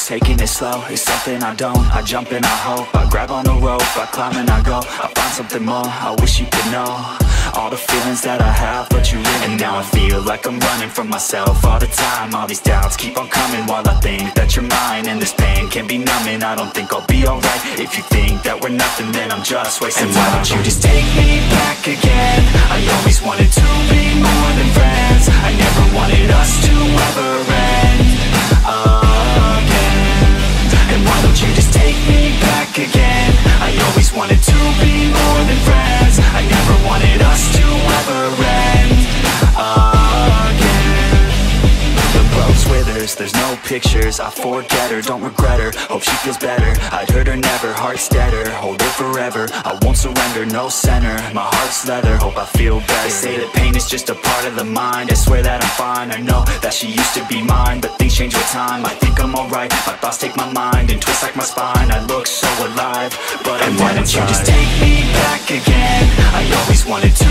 taking it slow is something I don't. I jump and I hope, I grab on the rope, I climb and I go, I find something more, I wish you could know all the feelings that I have, but you really And now I feel like I'm running from myself all the time. All these doubts keep on coming while I think that you're mine. And this pain can be numbing, I don't think I'll be alright. If you think that we're nothing, then I'm just wasting time. And why don't you just take me back again? I always wanted to be more than friends. I never wanted us to ever end again. And why don't you just take me back again? I always wanted to be more than friends. I never wanted us to ever end again. The rose withers, there's no pictures. I forget her, don't regret her, hope she feels better. I'd hurt her never, heart steadier, hold her forever. I won't surrender, no center, my heart's leather, hope I feel better. They say that pain is just a part of the mind. I swear that I'm fine, I know that she used to be mine, but things change with time. I think I'm alright, my thoughts take my mind and twist like my spine. I look so alive, but and why don't you just take me back again? I always wanted to